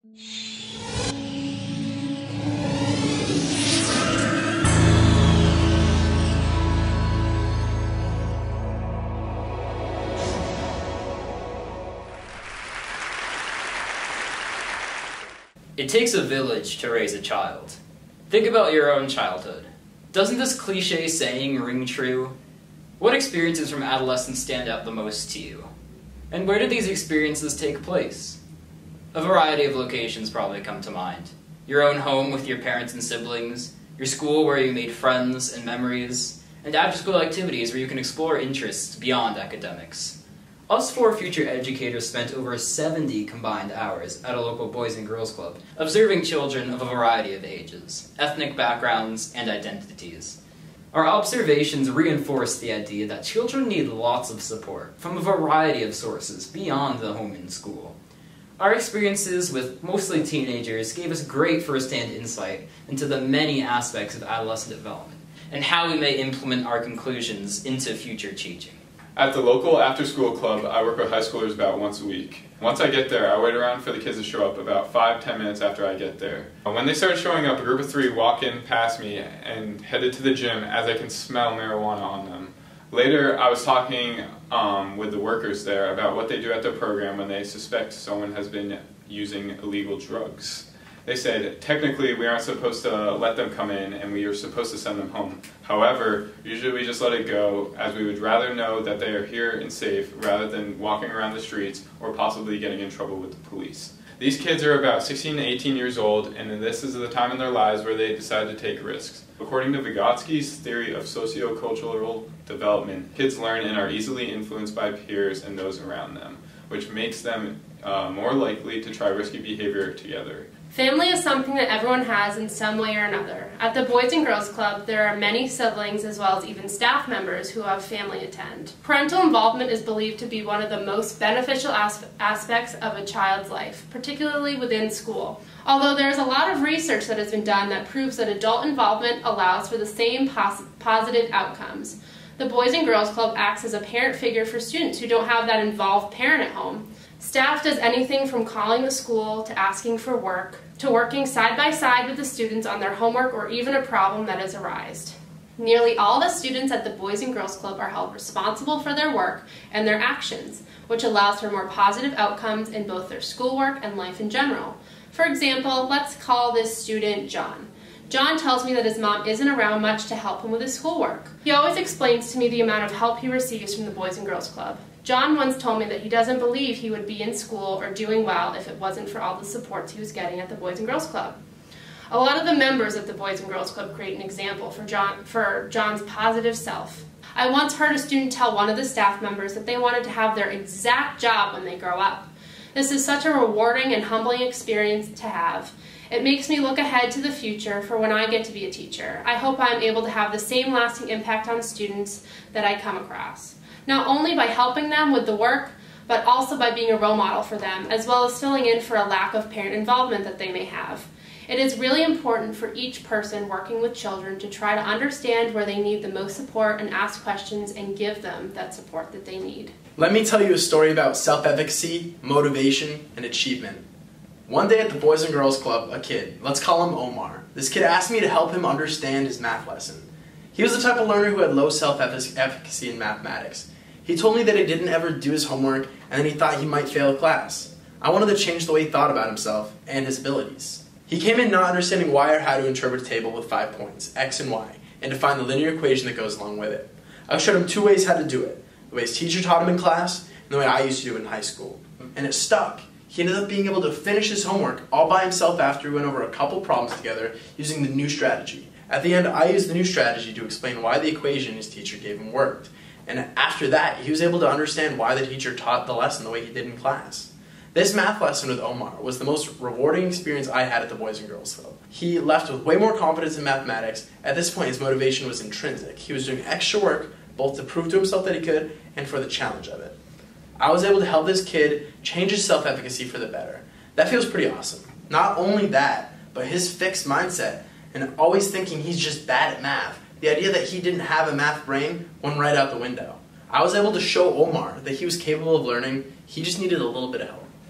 It takes a village to raise a child. Think about your own childhood. Doesn't this cliche saying ring true? What experiences from adolescence stand out the most to you? And where did these experiences take place? A variety of locations probably come to mind. Your own home with your parents and siblings, your school where you made friends and memories, and after-school activities where you can explore interests beyond academics. Us four future educators spent over 70 combined hours at a local Boys and Girls Club, observing children of a variety of ages, ethnic backgrounds, and identities. Our observations reinforced the idea that children need lots of support from a variety of sources beyond the home and school. Our experiences with mostly teenagers gave us great first-hand insight into the many aspects of adolescent development and how we may implement our conclusions into future teaching. At the local after-school club, I work with high schoolers about once a week. Once I get there, I wait around for the kids to show up about 5-10 minutes after I get there. When they start showing up, a group of 3 walk in past me and headed to the gym as I can smell marijuana on them. Later, I was talking with the workers there about what they do at their program when they suspect someone has been using illegal drugs. They said, technically, we aren't supposed to let them come in and we are supposed to send them home. However, usually we just let it go, as we would rather know that they are here and safe rather than walking around the streets or possibly getting in trouble with the police. These kids are about 16 to 18 years old, and this is the time in their lives where they decide to take risks. According to Vygotsky's theory of sociocultural development, kids learn and are easily influenced by peers and those around them, which makes them more likely to try risky behavior together. Family is something that everyone has in some way or another. At the Boys and Girls Club, there are many siblings as well as even staff members who have family attend. Parental involvement is believed to be one of the most beneficial aspects of a child's life, particularly within school. Although there is a lot of research that has been done that proves that adult involvement allows for the same positive outcomes. The Boys and Girls Club acts as a parent figure for students who don't have that involved parent at home. Staff does anything from calling the school to asking for work, to working side by side with the students on their homework or even a problem that has arisen. Nearly all the students at the Boys and Girls Club are held responsible for their work and their actions, which allows for more positive outcomes in both their schoolwork and life in general. For example, let's call this student John. John tells me that his mom isn't around much to help him with his schoolwork. He always explains to me the amount of help he receives from the Boys and Girls Club. John once told me that he doesn't believe he would be in school or doing well if it wasn't for all the supports he was getting at the Boys and Girls Club. A lot of the members of the Boys and Girls Club create an example for John's positive self. I once heard a student tell one of the staff members that they wanted to have their exact job when they grow up. This is such a rewarding and humbling experience to have. It makes me look ahead to the future for when I get to be a teacher. I hope I'm able to have the same lasting impact on students that I come across. Not only by helping them with the work, but also by being a role model for them, as well as filling in for a lack of parent involvement that they may have. It is really important for each person working with children to try to understand where they need the most support and ask questions and give them that support that they need. Let me tell you a story about self-efficacy, motivation, and achievement. One day at the Boys and Girls Club, a kid, let's call him Omar. This kid asked me to help him understand his math lesson. He was the type of learner who had low self-efficacy in mathematics. He told me that he didn't ever do his homework and then he thought he might fail class. I wanted to change the way he thought about himself and his abilities. He came in not understanding why or how to interpret a table with 5 points, x and y, and to find the linear equation that goes along with it. I showed him 2 ways how to do it, the way his teacher taught him in class and the way I used to do it in high school. And it stuck. He ended up being able to finish his homework all by himself after we went over a couple problems together using the new strategy. At the end, I used the new strategy to explain why the equation his teacher gave him worked. And after that, he was able to understand why the teacher taught the lesson the way he did in class. This math lesson with Omar was the most rewarding experience I had at the Boys and Girls Club. He left with way more confidence in mathematics. At this point, his motivation was intrinsic. He was doing extra work, both to prove to himself that he could and for the challenge of it. I was able to help this kid change his self-efficacy for the better. That feels pretty awesome. Not only that, but his fixed mindset and always thinking he's just bad at math. The idea that he didn't have a math brain went right out the window. I was able to show Omar that he was capable of learning, he just needed a little bit of help.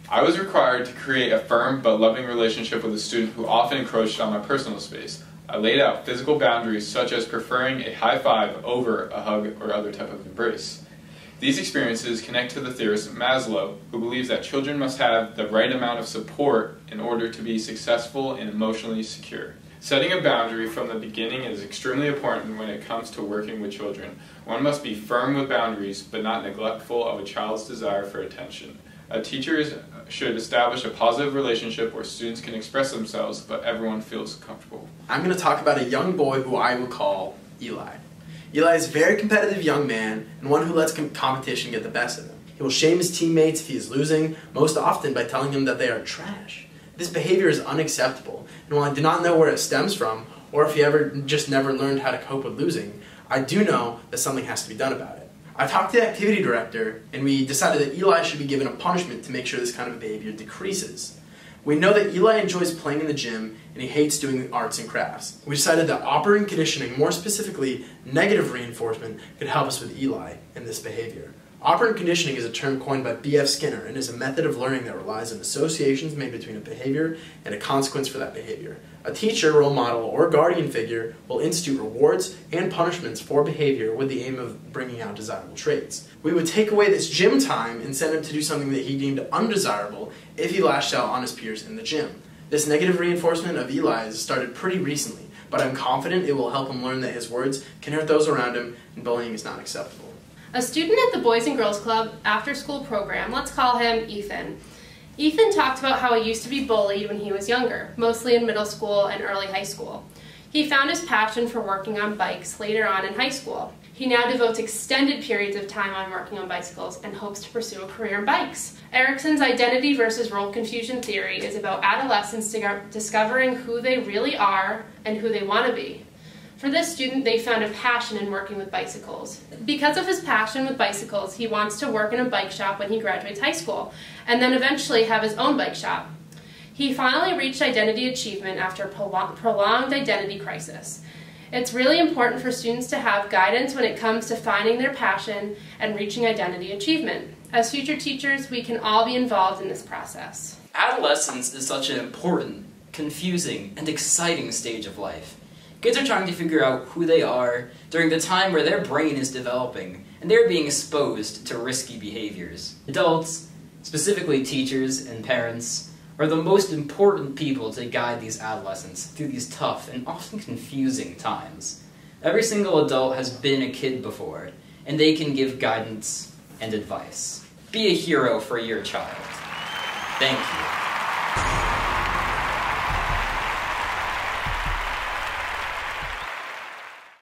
I was required to create a firm but loving relationship with a student who often encroached on my personal space. I laid out physical boundaries such as preferring a high five over a hug or other type of embrace. These experiences connect to the theorist Maslow, who believes that children must have the right amount of support in order to be successful and emotionally secure. Setting a boundary from the beginning is extremely important when it comes to working with children. One must be firm with boundaries, but not neglectful of a child's desire for attention. A teacher should establish a positive relationship where students can express themselves, but everyone feels comfortable. I'm going to talk about a young boy who I will call Eli. Eli is a very competitive young man and one who lets competition get the best of him. He will shame his teammates if he is losing, most often by telling them that they are trash. This behavior is unacceptable, and while I do not know where it stems from, or if he never learned how to cope with losing, I do know that something has to be done about it. I talked to the activity director, and we decided that Eli should be given a punishment to make sure this kind of behavior decreases. We know that Eli enjoys playing in the gym, and he hates doing arts and crafts. We decided that operant conditioning, more specifically negative reinforcement, could help us with Eli in this behavior. Operant conditioning is a term coined by B.F. Skinner and is a method of learning that relies on associations made between a behavior and a consequence for that behavior. A teacher, role model, or guardian figure will institute rewards and punishments for behavior with the aim of bringing out desirable traits. We would take away this gym time and send him to do something that he deemed undesirable if he lashed out on his peers in the gym. This negative reinforcement of Eli's started pretty recently, but I'm confident it will help him learn that his words can hurt those around him and bullying is not acceptable. A student at the Boys and Girls Club after-school program, let's call him Ethan. Ethan talked about how he used to be bullied when he was younger, mostly in middle school and early high school. He found his passion for working on bikes later on in high school. He now devotes extended periods of time on working on bicycles and hopes to pursue a career in bikes. Erickson's identity versus role confusion theory is about adolescents discovering who they really are and who they want to be. For this student, they found a passion in working with bicycles. Because of his passion with bicycles, he wants to work in a bike shop when he graduates high school, and then eventually have his own bike shop. He finally reached identity achievement after a prolonged identity crisis. It's really important for students to have guidance when it comes to finding their passion and reaching identity achievement. As future teachers, we can all be involved in this process. Adolescence is such an important, confusing, and exciting stage of life. Kids are trying to figure out who they are during the time where their brain is developing and they're being exposed to risky behaviors. Adults, specifically teachers and parents, are the most important people to guide these adolescents through these tough and often confusing times. Every single adult has been a kid before, and they can give guidance and advice. Be a hero for your child. Thank you.